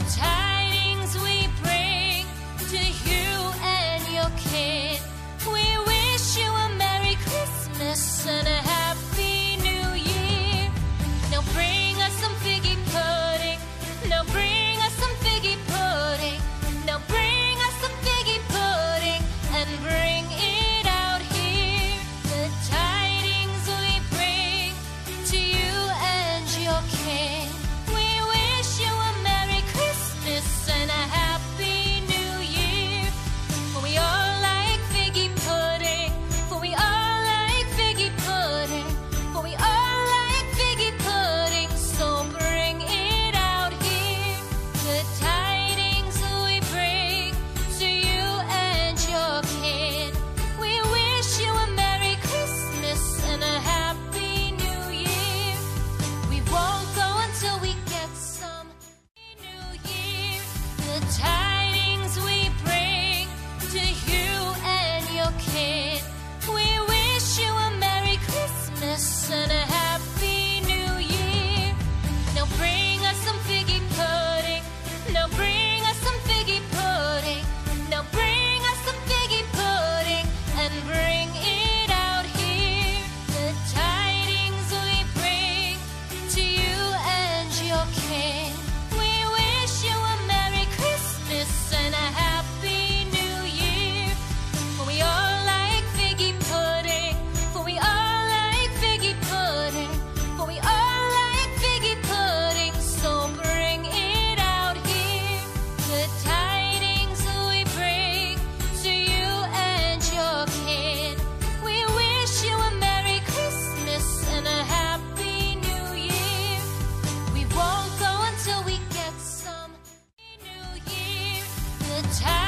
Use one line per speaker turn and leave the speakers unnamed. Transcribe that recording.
tidings we bring to you and your kid. We wish you a Merry Christmas and a Happy New Year. Now bring us some figgy pudding. Now bring us some figgy pudding. Now bring us some figgy pudding and bring it out here. The tidings we bring to you and your king. We wish you a Merry Christmas and a Happy New Year. For we all like figgy pudding. For we all like figgy pudding. For we all like figgy pudding. So bring it out here. The tidings we bring to you and your kid. We wish you a Merry Christmas and a Happy New Year. We won't go until we get some New Year. The tidings we bring to you and your kid. We wish you a Merry Christmas and a Happy New Year. Now bring us some figgy pudding. Now bring us some figgy pudding. Now bring us some figgy pudding and bring it out here. The tidings we bring to you and your king. We wish you a Merry Christmas and a Happy New Year. For we all like figgy pudding. For we all like figgy pudding. For we all like figgy pudding. So bring it out here. The tidings we bring to you and your kid. We wish you a Merry Christmas and a Happy New Year. We won't go until we get some New Year. The